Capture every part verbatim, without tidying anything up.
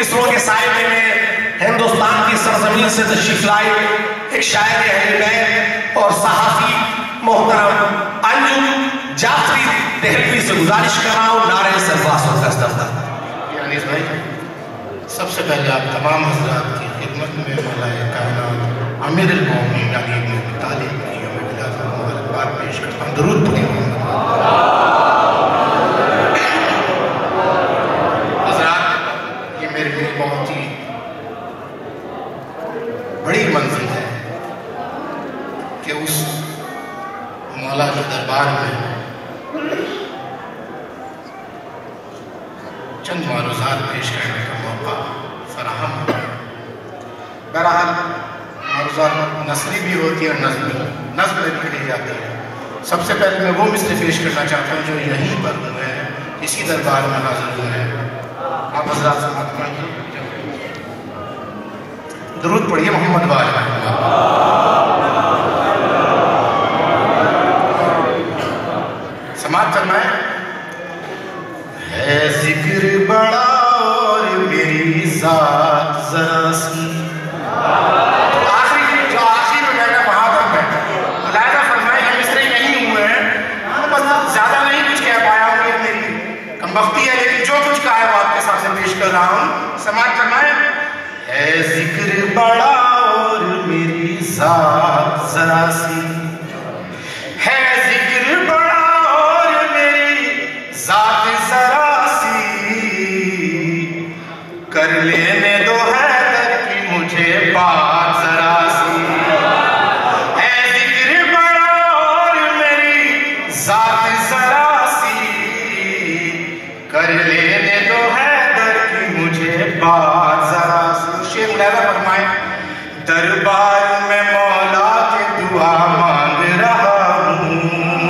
इसरो के साइबे में हिंदुस्तान की सरजमीन से तशरीफ लाए एक शायर अहले बैत और सहाफी मोहतरम अंजुम जाफरी देहलवी से गुजारिश कर रहा हूँ नारे सरफराज और फैसला। अनीस भाई, सबसे पहले आप तमाम हज़रात की खिदमत में मौलाए कायनात आमिर अल-मोमिनीन अली इब्न अबी तालिब की मैं मुबारकबाद पेश करता हूँ। दुरूद पढ़िए। हज़रात, ये मेरे लिए बहुत ही बड़ी मंजिल है कि उस मौला के दरबार में चंद मारूज़ात पेश करने का मौका फराहम हो। बहरहाल मारूज़ात नस्री भी होती है और नज़्म नज़्म में भी कही जाती है। सबसे पहले मैं वो मिसरे पेश करना चाहता हूँ जो यहीं पर हुए हैं, इसी दरबार में हाजिर हुए हैं। आप हज़रात समाअत पढ़िए, दुरूद पढ़िए मोहम्मद वाले। समाअत फरमाए। है जिक्र बड़ा और मेरी ज़ात ज़रा सी। तो आखिरी जो आखिरी में बैठा वहाँ तक बैठा, मुलाहिज़ा फरमाए हम मिसरे नहीं हुए हैं, बस ज़्यादा नहीं कुछ कह पाया हूँ, ये मेरी कमबख्ती है, लेकिन जो कुछ कहा है वो आपके सामने पेश कर रहा हूँ। समाअत फरमाए। है जिक्र बड़ा और मेरी ज़ात ज़रा सी, है जिक्र बड़ा और मेरी ज़ात ज़रा कर लेने दो हैदर की मुझे बात जरा सी। है जिक्र बड़ा और मेरी जात जरा सी, कर लेने दो हैदर की मुझे बात जरा सी। शेख मुलाहिज़ा फरमाए। दरबार में मौला के दुआ मांग रहा हूँ,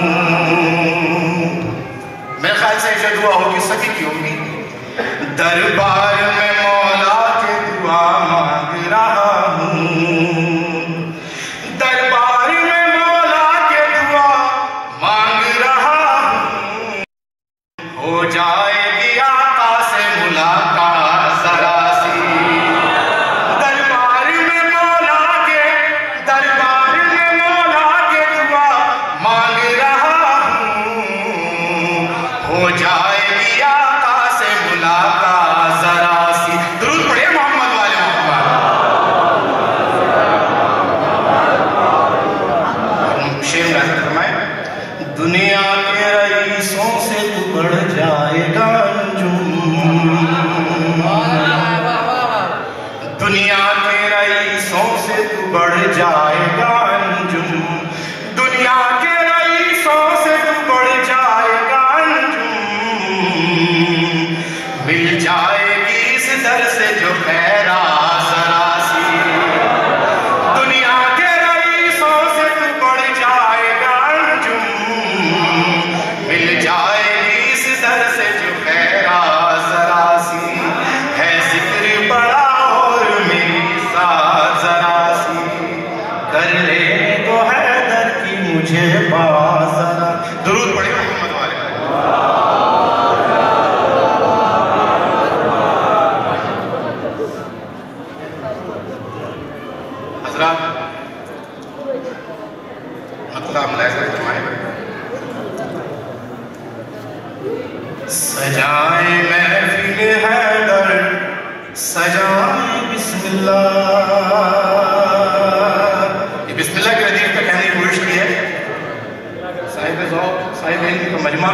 मेरे ख्याल से ऐसे दुआ होगी सभी की होगी। दरबार में मौला के दुआ मांग रहा हूँ, दरबार में मौला के दुआ मांग रहा हूँ। हो जाएगी आका से मुलाकात जरा सी। दरबार में मौला के दरबार में मौला के दुआ मांग रहा हूँ। हो जाएगी आका से मुलाकात जरा सी। दुरूद पढ़िए मोहम्मद वाले मोहम्मद। शेर फरमाए। दुनिया के रईसों से तू बढ़ जाएगा अंजुम, दुनिया के रईसों से तू बढ़ जाएगा अंजुम, दुनिया के रईसों से तू बढ़ जाएगा अंजुम। मिल जाएगी इस दर से जो खैरा जरा सी। दुनिया के रईसों से तू बढ़ जाएगा अंजुम, मिल जाएगी इस दर से जो खैरा जरा सी। है जिक्र बड़ा और मेरी साथ जरा सी, कर ले तो हैदर की मुझे बात जरा। दुरूद पढ़े मोहम्मद वाले। मतलब मुलाहिज़ा फरमाए। सजाए महफिल हैदर सजाए बिस्मिल्लाह। ये बिस्मिल्लाह की हदीस पे कहने की कोशिश की है साहिब ज़ौक़ साहिब इल्म का मजमा।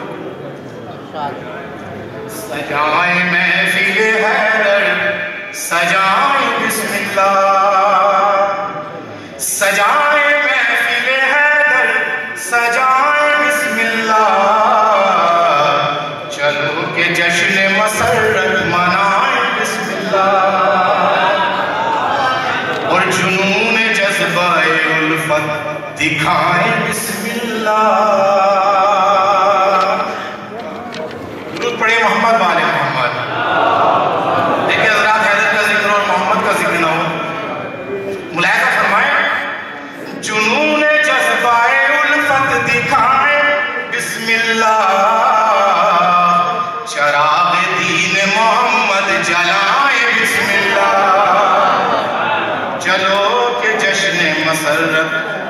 सजाए महफिल हैदर सजाए बिस्मिल्लाह, सजाए महफिल हैदर सजाए बिस्मिल्लाह। चलो के जश्न मसरत मनाए बिस्मिल्लाह, और जुनून जज्बाए उल्फत दिखाए बिस्मिल्लाह। दुरूद पढ़े मोहम्मद वाले मोहम्मद। देखिए हज़रात, हैदर का जिक्र और मोहम्मद का जिक्र ना हो। मुलाहिज़ा फरमाए। जुनून जज्बाए उल्फत दिखाए बिस्मिल्लाह, चराग दीन मोहम्मद जलाए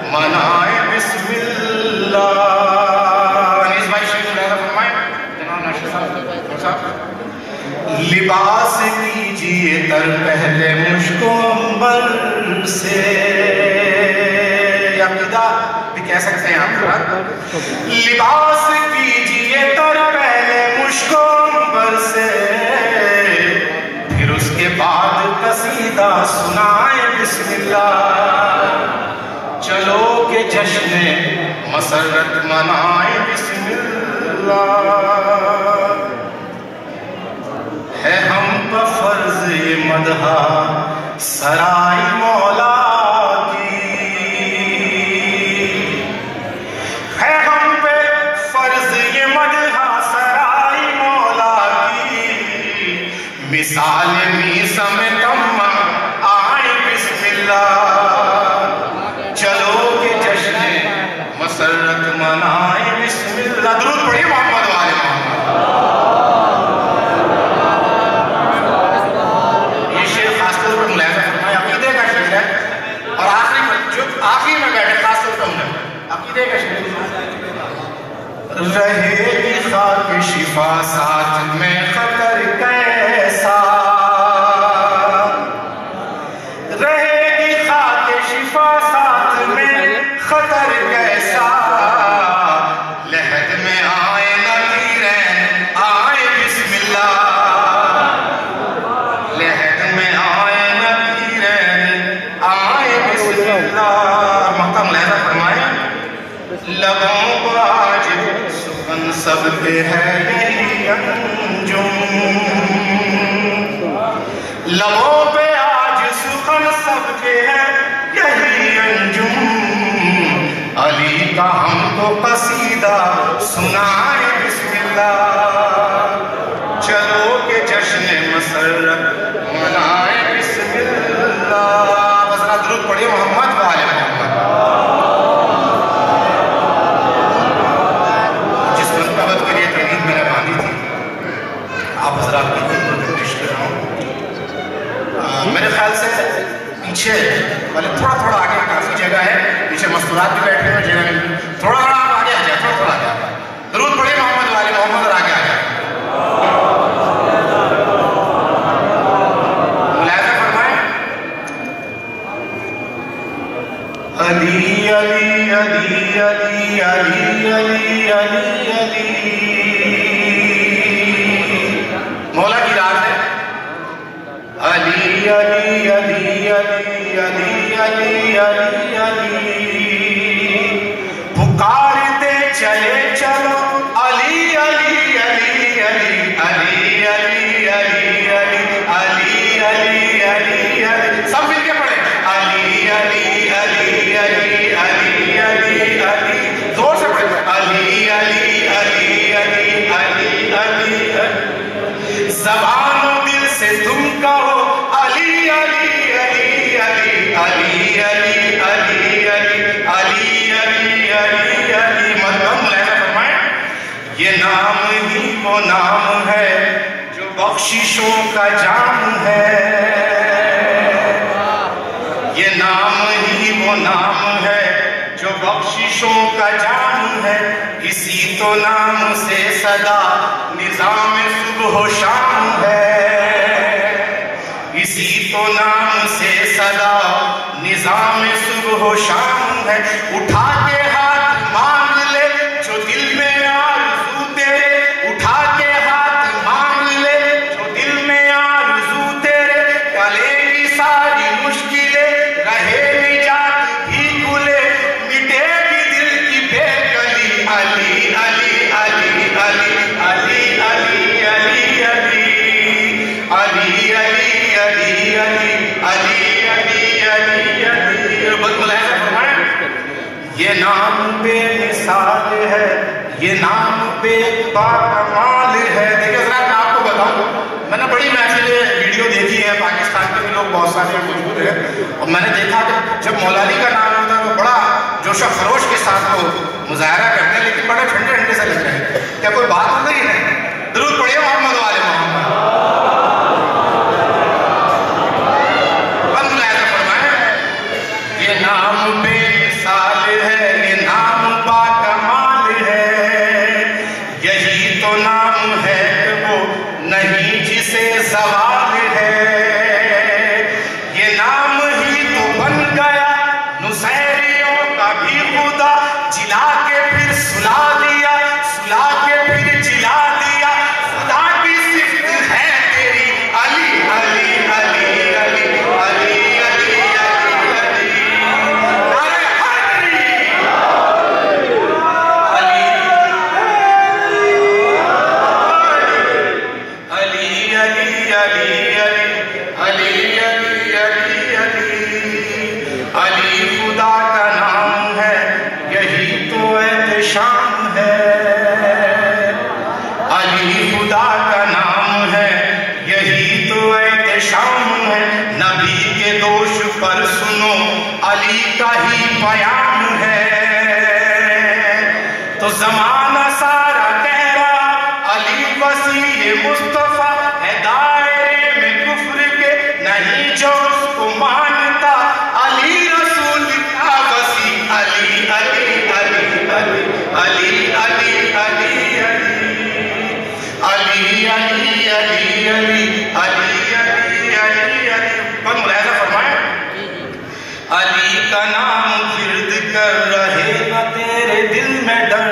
मनाए बिस्मिल्लाह। अनीस भाई शेख फरमाए, जनाब नाशिर साहब। लिबास कीजिए तर पहले मुझको अंबर से, अकीदा भी कह सकते हैं आप। लिबास कीजिए तर पहले मुझको अंबर से, फिर उसके बाद कसीदा सुनाए बिस्मिल्लाह। चलो के जश्न मसरत मनाए बिस्मिल्लाह। है हम पर फर्ज ये मदहा सराय मौला की, है हम पे फर्ज ये मदहा सराय मौला की। मिसाल मीसा में तम्मा आए बिस्मिल्लाह। चलो के जश्न मसरत मनाए बिस्मिल्लाह। दुरूद पढ़िए मोहम्मद वाले मोहम्मद। ये शेर खासतौर पर मुलाहिजा फरमाए, अकीदे का शेर है और आखिरी में जो आखिरी में बैठे खासतौर पर हमने अकीदे का शेर। रहेगी खाक शिफा साथ में खतर कैसा, रहेगी खाक शिफा साथ में खतर कैसा। लहद में आए नकीरैन आए बिस्मिल्लाह। लहद में आए नकीरैन आए बिस्मिल्लाह। महतम लहदा फरमाए, लबों को आज सुखन सबके है यही अंजुम। लबों पे आज सुखन सबके है यही अंजुम। अली का हमको कसीदा सुनाए बिस्मिल्लाह। चलो के जश्न मसरत मनाए बिस्मिल्लाह। बस जरा दुरूद पढ़िए मोहम्मद वाले मोहम्मद। जिस मनकबत के लिए तहरीर मैंने बांधी थी, आप हजरात की खिदमत में पेश कर रहा हूँ। मेरे ख्याल से पीछे वाले थोड़ा थोड़ा आगे काफी जगह है, पीछे मस्तूरात भी बैठे हुए जगह में, थोड़ा थोड़ा आप आगे आ जाए, थोड़ा थोड़ा आगे। दुरूद पढ़िए मोहम्मद वाले मोहम्मद और आगे आ जाए। मुलाहिजा फरमाए, अली अली अली अली अली अली अली अली। मौला की रात है। अली अली अली अली अली अली अली अली। पुकारते चले चलो अली अली अली अली अली अली अली अली अली अली अली अली। सब मिलके पढ़े, अली अली अली अली अली अली अली। जोर से पढ़े, अली अली अली अली अली अली अली। ज़बानो दिल से तुम कहो अली अली अली अली अली अली अली अली अली अली अली अली। मतलब मुलाहिजा फरमाए, ये नाम ही वो नाम है जो बख्शिशों का जाम है। ये नाम ही वो नाम है जो बख्शिशों का जाम है। इसी तो नाम से सदा निजाम सुबह शाम है। इसी तो नाम से सदा निजाम सुबह शाम है। उठा के हाथ मांग ले जो दिल में आरज़ू तेरे। उठा के हाथ मांग ले जो दिल में आरज़ू तेरे। टलेगी सारी मुश्किलें, रहे निजात भी खुले। मिटेगी दिल की बेकली। अली अली अली अली अली अली अली अली अली अली अली अली अली अली अली अली। मुलाहिजा फरमाए, ये नाम बेमिसाल है, ये नाम बेकमाल है। देखिए जरा मैं आपको बताऊं, मैंने बड़ी महफिलें वीडियो देखी है, पाकिस्तान के भी लोग बहुत सारे मौजूद हैं, और मैंने देखा कि जब मौलाली का नाम होता है तो बड़ा जोश खरोश के साथ वो मुजाहरा करते हैं, लेकिन बड़े ठंडे ठंडे से लगते हैं। क्या कोई बात हो गई नहीं? दुरूद पढ़िए मोहम्मद वाले मोहम्मद। मुलाहिजा फरमाए, ये नाम बेमिसाल नहीं जिसे सवाल है, ये नाम ही तो बन गया नुसैरियों का भी खुदा। जिला के फिर सुला दिया, सुला के फिर जिला दिया, खुदा की सिफ्त है तेरी। अली अली अली अली अली अली अली अली नारे हैदरी। अली अली अली अली अली अली अली अली अली खुदा का नाम है, यही तो एहतशाम है। अली खुदा का नाम है, यही तो एहतशाम है। नबी के दोष पर सुनो अली का ही बयान है। तो जमाना सारा कह रहा अली वसी मुस्तफा है, दायरे में कुफ्र के नहीं जो उसको मानता। अली रसूल का वसी, अली अली अली अली अली अली अली अली अली अली अली अली अली अली अली पर मुलाहिजा फरमाए, अली का नाम विर्द कर रहेगा तेरे दिल में डर।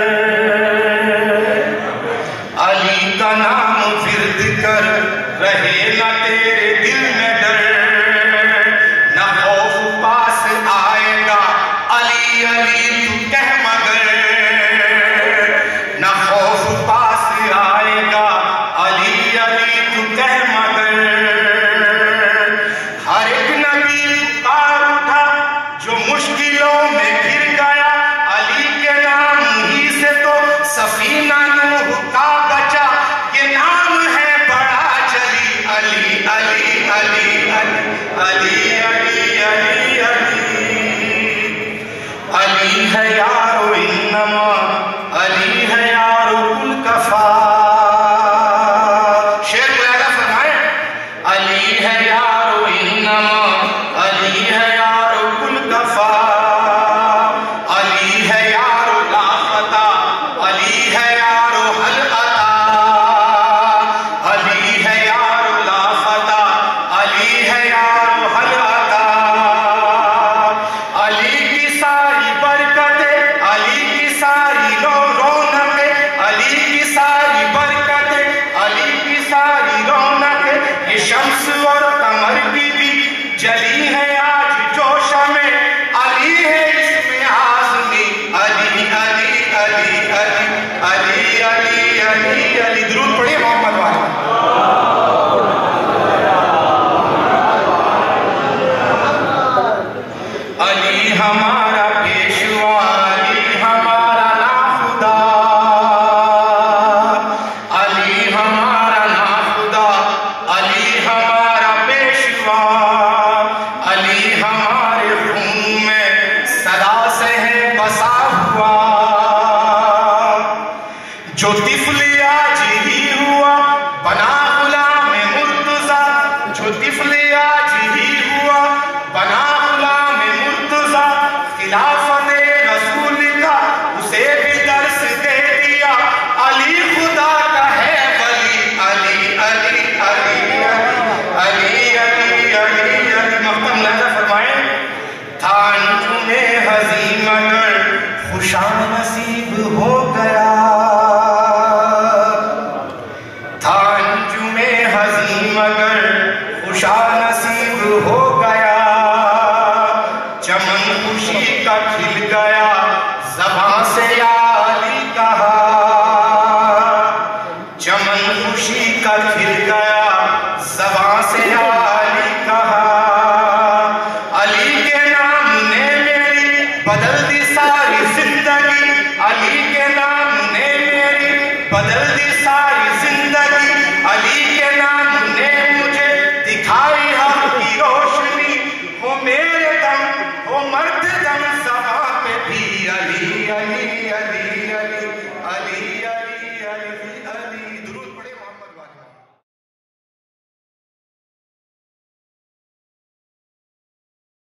अली का नाम विर्द कर रहेगा तेरे दिल में डर। न खौफ पास आएगा अली अली तू कह मगर, न खौफ पास आएगा अली अली तू कह मगर। हर एक नबी पुकार उठा जो मुश्किलों में गिर गया, अली के नाम ही से तो सफीना नूह का बचा। ये नाम है बड़ा जली, अली अली अली अली अली अली अली अली है यारो इन्नमा, अली है यारो कुल कफा। शेर मुलाहिजा फरमाए, अली है यारो इन्नमा, अली है यारो कुल कफा। अली है यारो लाफता, अली है यारो हल अता। अली है यारो लाफता, अली है यारो हल अता। अली की सारी बरकतें, अली की सारी रौनकें, अली की सारी बरकतें, अली की सारी रौनकें। ये शम्स और कमर की भी जली है आज जोश में, अली है इसमें आज़मी। अली अली अली अली अली अली अली अली दुरूद पढ़िए मोहम्मद वाले। अली हमारा पेशवा, अली हमारा नाखुदा, अली हमारा नाखुदा, अली हमारा पेशवा। अली हमारे खून में सदा से है बसा हुआ, जो तिफली आज ही हुआ बना गुलाम मुर्तजा। जो तिफली आज ही हुआ बना गुलाम मुर्तजा। खिलाफत रसूल का उसे भी दर्स दे दिया, अली खुदा का है वली। अली अली अली अली अली अली अली मक़तम लहजा फरमाए, था अंजुमे हज़ीं मगर खुशा नसीब हो गया। था अंजुमे हज़ीं मगर खुशा